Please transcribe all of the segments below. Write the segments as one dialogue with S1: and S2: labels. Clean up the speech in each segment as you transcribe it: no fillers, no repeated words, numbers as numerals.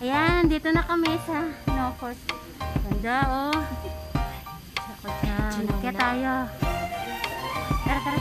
S1: Ayan, dito na kami sa Norfolk. Ganda, oh. Sako dyan. Kaya tayo. Tara, tara.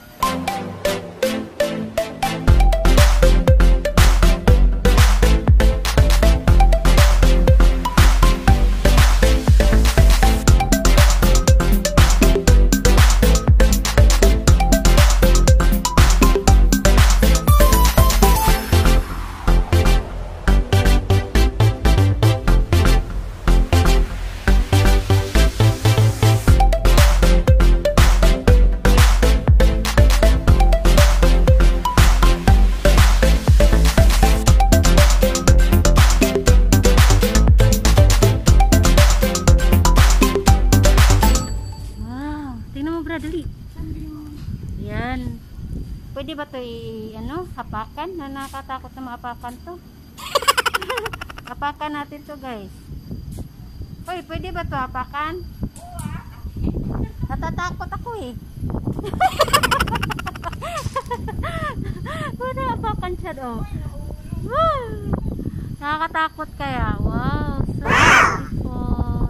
S1: Yan. Pwede ba ito hapakan? Na nakatakot na maapakan to. Hapakan natin to, guys. Hoy, pwede ba ito hapakan? Natatakot ako eh. Pwede hapakan siya do. Wow! Nakakatakot kaya. Wow, so beautiful.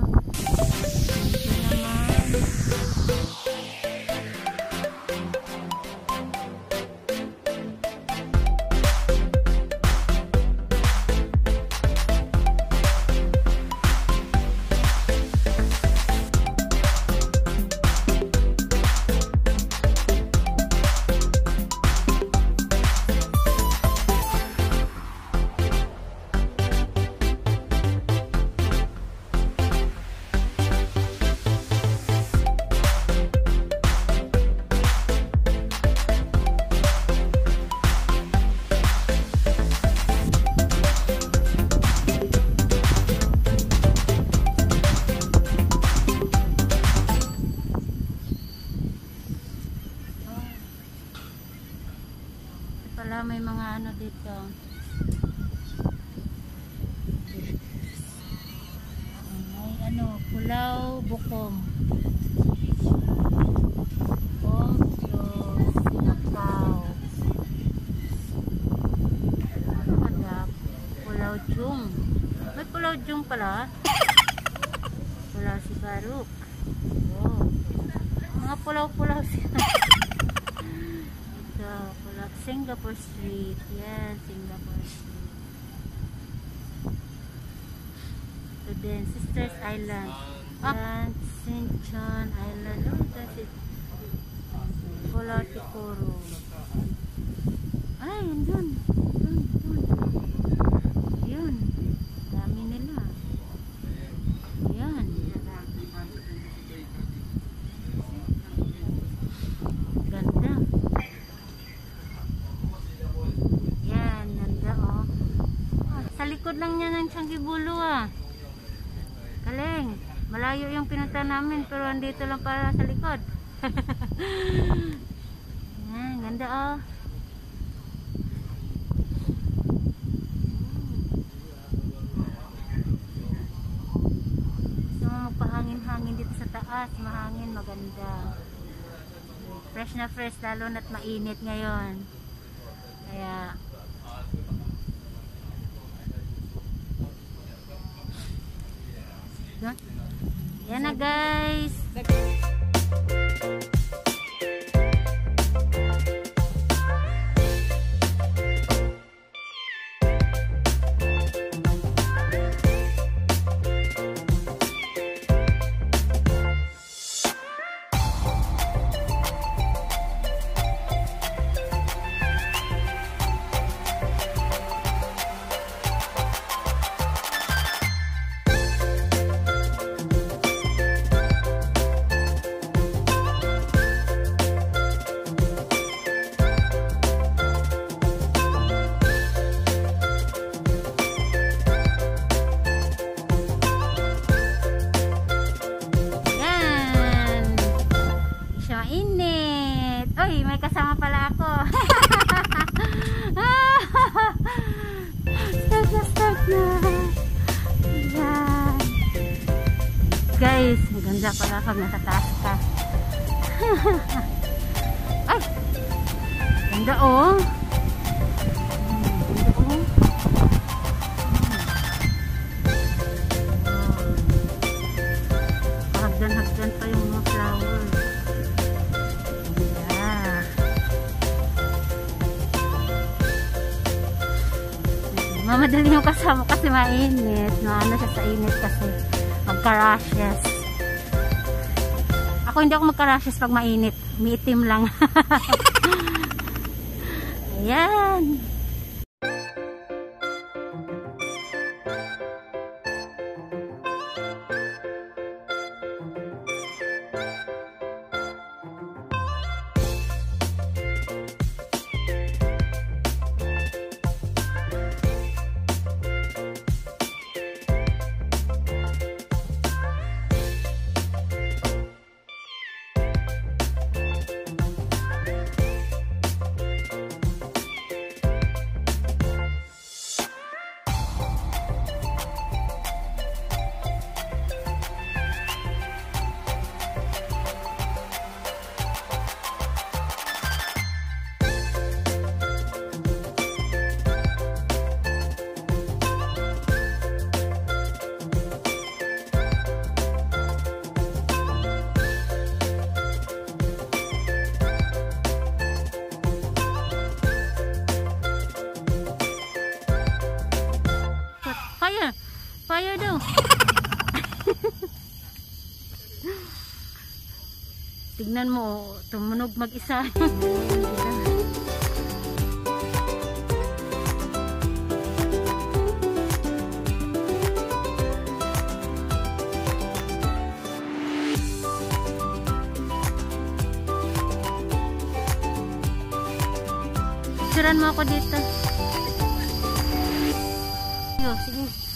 S1: Pala may mga ano dito. May Pulau Bukom. Bukom Diyos Sinakaw. Ada Pulau Jung. May Pulau Jung pala. Pulau Sibaruk. Oh. Mga pulau-pulau sila. Singapore Street. Yan, Singapore Street. So then, Sisters Island. And St. John Island. Oh, that's it. Pulau Tikoro. Ay, yun. Yun. Dami nila. Yan. Ganda. Likod lang niya ng Changibulo Kaleng, malayo yung pinunta namin pero andito lang para sa likod. Yan, ganda So magpahangin-hangin dito sa taas, mahangin, maganda. Fresh na fresh, lalo na't mainit ngayon. Kaya yan na, guys. May kasama pala ako. Start na. Yan. Guys, maganda pala pag nasa taas ka. Ay! Ganda oh. Ganda oh. Mamadali yung kasama kasi mainit. Ano siya sa init kasi. Magka-rashes. Ako hindi ako magka-rashes pag mainit. Umiitim lang. Ayan. Fire! Fire daw! Tignan mo, tumunog mag-isa. Picturean mo ako dito. Yo, sige.